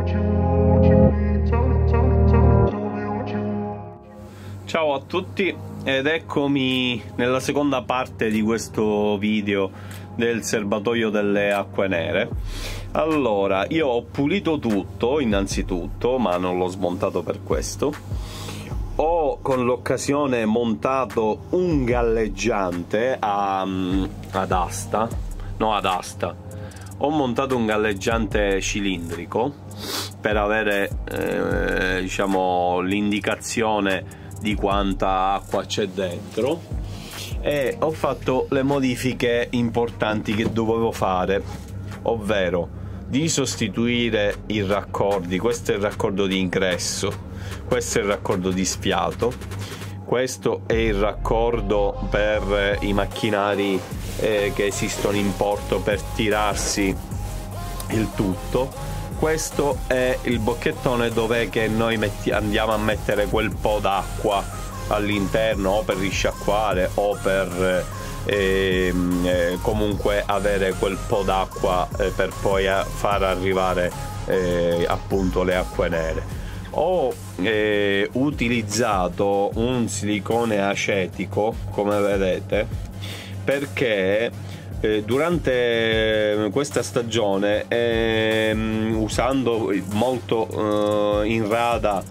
Ciao a tutti ed eccomi nella seconda parte di questo video del serbatoio delle acque nere. Allora, io ho pulito tutto innanzitutto, ma non l'ho smontato per questo. Ho con l'occasione montato un galleggiante ad asta. Ho montato un galleggiante cilindrico per avere diciamo l'indicazione di quanta acqua c'è dentro, e ho fatto le modifiche importanti che dovevo fare, ovvero di sostituire i raccordi. Questo è il raccordo di ingresso, questo è il raccordo di sfiato, questo è il raccordo per i macchinari che esistono in porto per tirarsi il tutto. Questo è il bocchettone dove che noi andiamo a mettere quel po' d'acqua all'interno, o per risciacquare o per comunque avere quel po' d'acqua per poi far arrivare appunto le acque nere. Ho utilizzato un silicone acetico, come vedete, perché durante questa stagione, usando molto in rada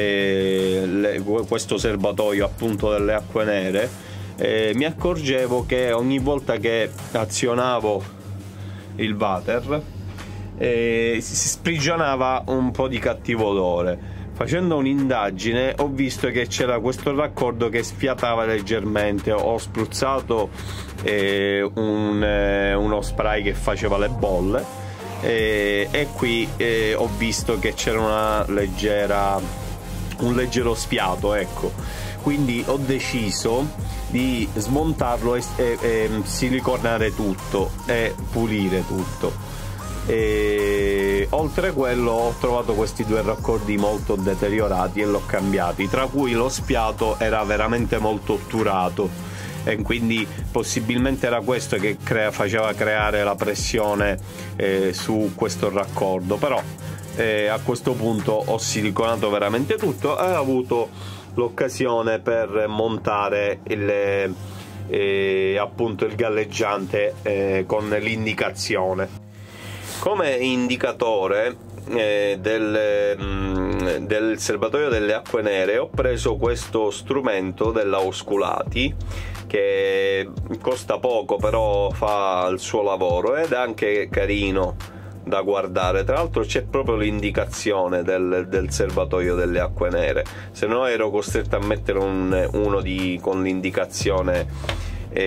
questo serbatoio appunto delle acque nere, mi accorgevo che ogni volta che azionavo il water si sprigionava un po' di cattivo odore. Facendo un'indagine ho visto che c'era questo raccordo che sfiatava leggermente. Ho spruzzato uno spray che faceva le bolle e qui ho visto che c'era un leggero sfiato, ecco. Quindi ho deciso di smontarlo e siliconare tutto e pulire tutto. Oltre a quello ho trovato questi due raccordi molto deteriorati e l'ho cambiati, tra cui lo sfiato era veramente molto otturato, e quindi possibilmente era questo che faceva creare la pressione su questo raccordo. Però a questo punto ho siliconato veramente tutto e ho avuto l'occasione per montare appunto il galleggiante con l'indicazione. Come indicatore del serbatoio delle acque nere ho preso questo strumento della Osculati, che costa poco però fa il suo lavoro ed è anche carino da guardare. Tra l'altro c'è proprio l'indicazione del serbatoio delle acque nere, se no ero costretto a mettere uno con l'indicazione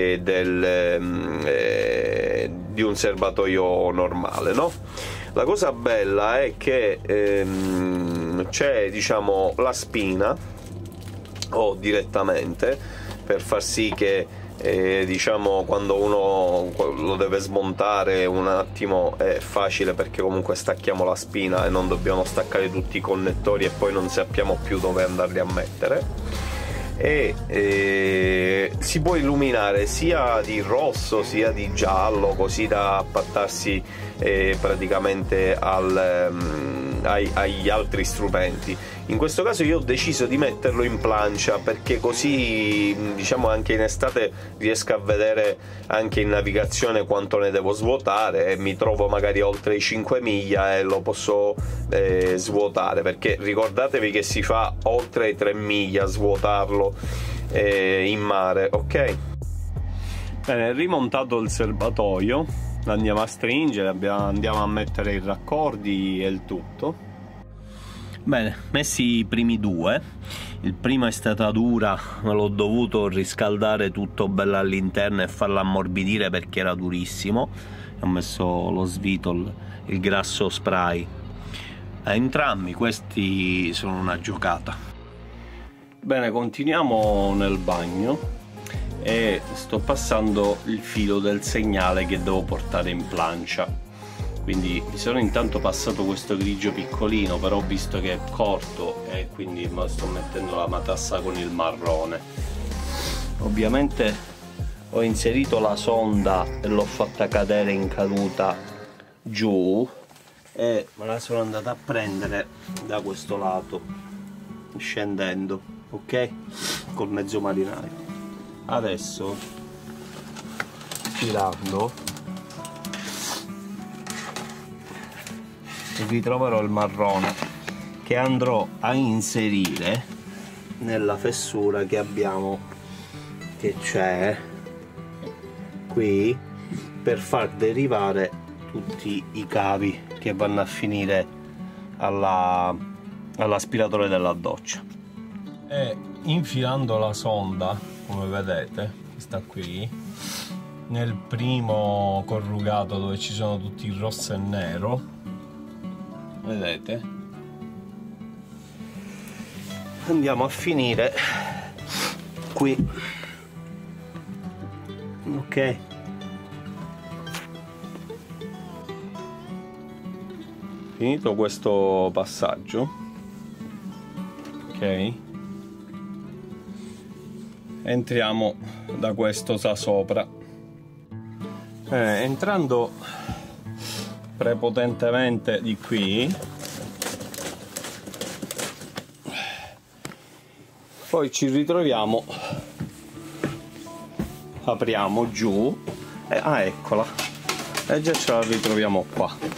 di un serbatoio normale, no? La cosa bella è che c'è, diciamo, la spina o direttamente, per far sì che diciamo quando uno lo deve smontare un attimo è facile, perché comunque stacchiamo la spina e non dobbiamo staccare tutti i connettori e poi non sappiamo più dove andarli a mettere. E si può illuminare sia di rosso sia di giallo, così da appattarsi praticamente agli altri strumenti. In questo caso io ho deciso di metterlo in plancia, perché così, diciamo, anche in estate riesco a vedere anche in navigazione quanto ne devo svuotare, e mi trovo magari oltre i 5 miglia e lo posso svuotare, perché ricordatevi che si fa oltre i 3 miglia svuotarlo in mare, ok? Bene, rimontato il serbatoio, lo andiamo a stringere, andiamo a mettere i raccordi e il tutto. Bene, messi i primi due, il primo è stata dura, ma l'ho dovuto riscaldare tutto bello all'interno e farlo ammorbidire perché era durissimo. Ho messo lo Svitol, il grasso spray. A entrambi questi sono una giocata. Bene, continuiamo nel bagno e sto passando il filo del segnale che devo portare in plancia. Quindi mi sono intanto passato questo grigio piccolino, però ho visto che è corto e quindi sto mettendo la matassa con il marrone. Ovviamente ho inserito la sonda e l'ho fatta cadere in caduta giù, e me la sono andata a prendere da questo lato scendendo, ok, col mezzo marinaio. Adesso girando ritroverò il marrone che andrò a inserire nella fessura che abbiamo, che c'è qui, per far derivare tutti i cavi che vanno a finire all'aspiratore della doccia. E infilando la sonda, come vedete, questa qui, nel primo corrugato dove ci sono tutti il rosso e nero, vedete, andiamo a finire qui, ok. Finito questo passaggio, ok, entriamo da questo sopra. Entrando prepotentemente di qui, poi ci ritroviamo, apriamo giù e eccola, e già ce la ritroviamo qua.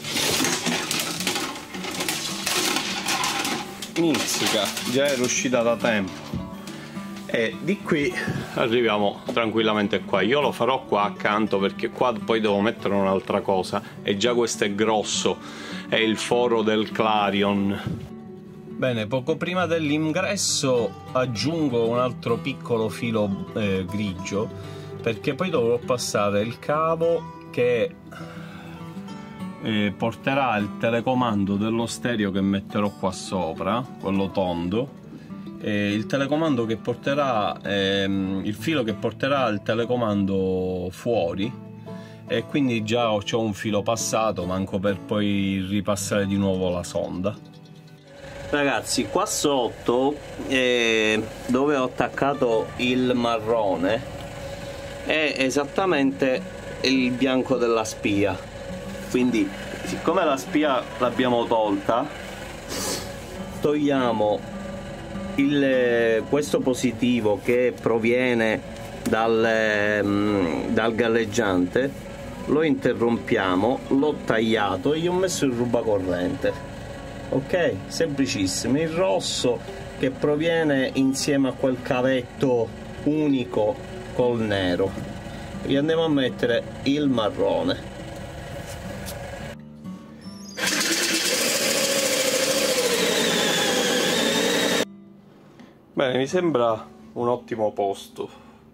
Mizzica, già era uscita da tempo, e di qui arriviamo tranquillamente qua. Io lo farò qua accanto perché qua poi devo mettere un'altra cosa, e già questo è grosso, è il foro del Clarion. Bene, poco prima dell'ingresso aggiungo un altro piccolo filo grigio, perché poi dovrò passare il cavo che porterà il telecomando dello stereo che metterò qua sopra, quello tondo, il telecomando che porterà il filo che porterà il telecomando fuori, e quindi già ho un filo passato, manco per poi ripassare di nuovo la sonda. Ragazzi, qua sotto dove ho attaccato il marrone è esattamente il bianco della spia. Quindi, siccome la spia l'abbiamo tolta, togliamo questo positivo che proviene dal galleggiante, lo interrompiamo, l'ho tagliato e gli ho messo il rubacorrente. Ok? Semplicissimo. Il rosso che proviene insieme a quel cavetto unico col nero. Gli andiamo a mettere il marrone. Bene, mi sembra un ottimo posto.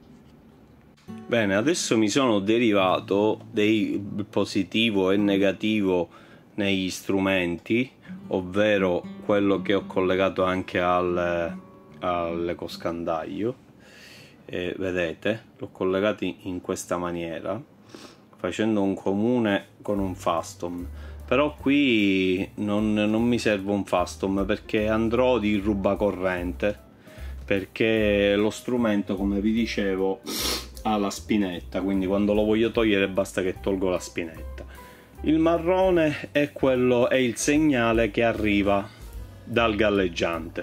Bene, adesso mi sono derivato dei positivo e negativo negli strumenti, ovvero quello che ho collegato anche all'ecoscandaglio. Vedete, l'ho collegato in questa maniera, facendo un comune con un Fastom. Però qui non mi serve un Fastom, perché andrò di rubacorrente, perché lo strumento, come vi dicevo, ha la spinetta, quindi quando lo voglio togliere basta che tolgo la spinetta. Il marrone è il segnale che arriva dal galleggiante,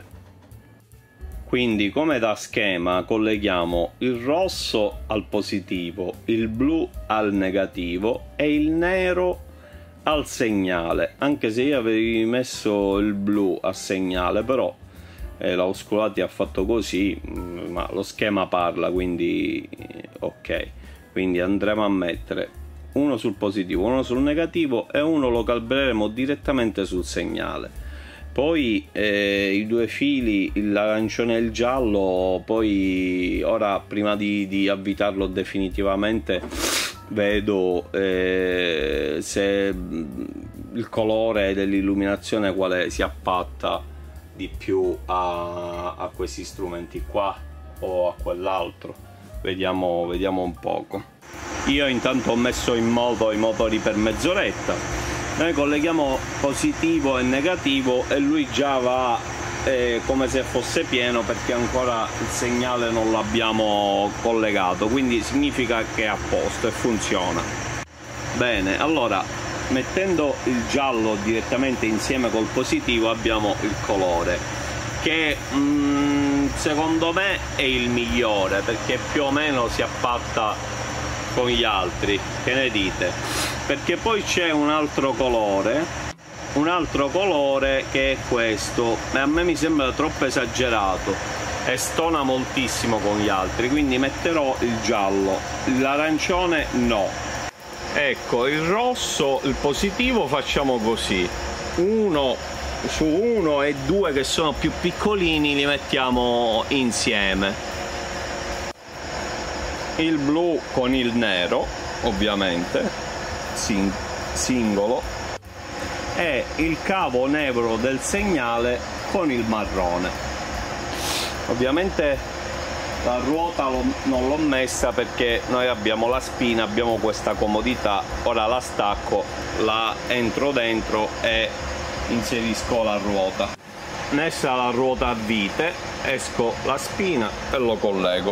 quindi come da schema colleghiamo il rosso al positivo, il blu al negativo e il nero al segnale, anche se io avevo messo il blu a segnale, però l'Ausculati ha fatto così, ma lo schema parla, quindi ok. Quindi andremo a mettere uno sul positivo, uno sul negativo, e uno lo calibreremo direttamente sul segnale. Poi i due fili, l'arancione e il giallo, poi ora prima di avvitarlo definitivamente vedo se il colore dell'illuminazione quale si appatta di più a questi strumenti qua o a quell'altro. Vediamo un poco. Io intanto ho messo in moto i motori per mezz'oretta, noi colleghiamo positivo e negativo e lui già va come se fosse pieno, perché ancora il segnale non l'abbiamo collegato, quindi significa che è a posto e funziona bene. Allora mettendo il giallo direttamente insieme col positivo abbiamo il colore che secondo me è il migliore, perché più o meno si appatta con gli altri. Che ne dite? Perché poi c'è un altro colore che è questo, e a me mi sembra troppo esagerato e stona moltissimo con gli altri, quindi metterò il giallo. L'arancione no. Ecco, il rosso, il positivo facciamo così, su 1 e 2 che sono più piccolini li mettiamo insieme, il blu con il nero ovviamente singolo, e il cavo nero del segnale con il marrone. Ovviamente la ruota non l'ho messa perché noi abbiamo la spina, abbiamo questa comodità. Ora la stacco, la entro dentro e inserisco la ruota. Messa la ruota a vite, esco la spina e lo collego.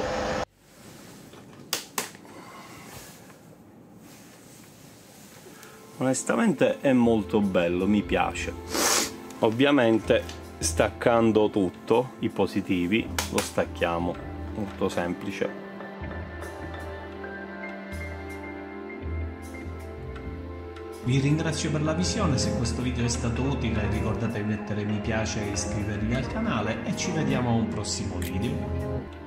Onestamente è molto bello, mi piace. Ovviamente staccando tutto, i positivi, lo stacchiamo. Molto semplice. Vi ringrazio per la visione, se questo video è stato utile ricordate di mettere mi piace e iscrivervi al canale e ci vediamo a un prossimo video.